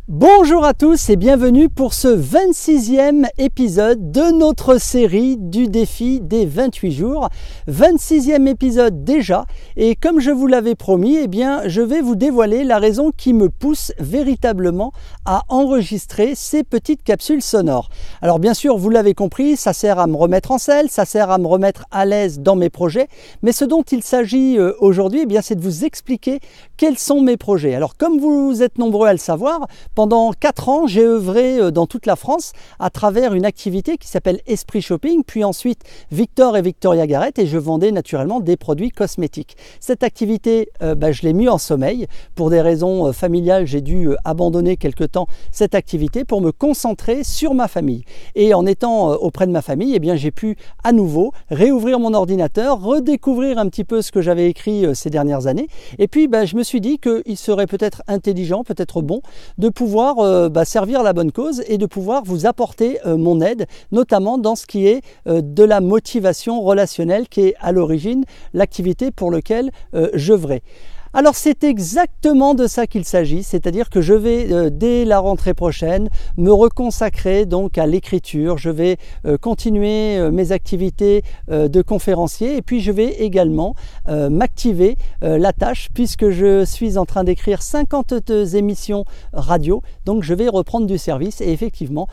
Bonjour à tous et bienvenue pour ce 26e épisode de notre série du défi des 28 jours. 26e épisode déjà, et comme je vous l'avais promis, je vais vous dévoiler la raison qui me pousse véritablement à enregistrer ces petites capsules sonores. Alors bien sûr, vous l'avez compris, ça sert à me remettre en selle, ça sert à me remettre à l'aise dans mes projets, mais ce dont il s'agit aujourd'hui, c'est de vous expliquer quels sont mes projets. Alors comme vous êtes nombreux à le savoir, pendant 4 ans, j'ai œuvré dans toute la France à travers une activité qui s'appelle Esprit Shopping, puis ensuite Victor et Victoria Garrett, et je vendais naturellement des produits cosmétiques. Cette activité, je l'ai mis en sommeil. Pour des raisons familiales, j'ai dû abandonner quelque temps cette activité pour me concentrer sur ma famille. Et en étant auprès de ma famille, j'ai pu à nouveau réouvrir mon ordinateur, redécouvrir un petit peu ce que j'avais écrit ces dernières années. Et puis, je me suis dit qu'il serait peut-être intelligent, peut-être bon, de pouvoir servir la bonne cause et de pouvoir vous apporter mon aide, notamment dans ce qui est de la motivation relationnelle, qui est à l'origine l'activité pour laquelle j'œuvrais. Alors c'est exactement de ça qu'il s'agit, c'est-à-dire que je vais dès la rentrée prochaine me reconsacrer donc à l'écriture, je vais continuer mes activités de conférencier, et puis je vais également m'activer la tâche, puisque je suis en train d'écrire 52 émissions radio, donc je vais reprendre du service et effectivement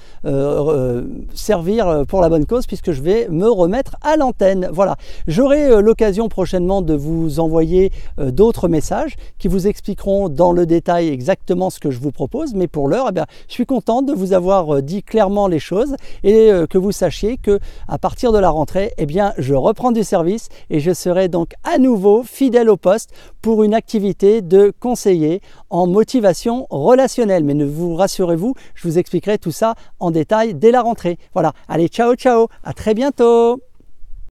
servir pour la bonne cause, puisque je vais me remettre à l'antenne. Voilà, j'aurai l'occasion prochainement de vous envoyer d'autres messages qui vous expliqueront dans le détail exactement ce que je vous propose, mais pour l'heure, je suis content de vous avoir dit clairement les choses et que vous sachiez que à partir de la rentrée, je reprends du service et je serai donc à nouveau fidèle au poste pour une activité de conseiller en motivation relationnelle. Mais ne vous rassurez-vous, je vous expliquerai tout ça en détail dès la rentrée. Voilà, allez, ciao, ciao, à très bientôt.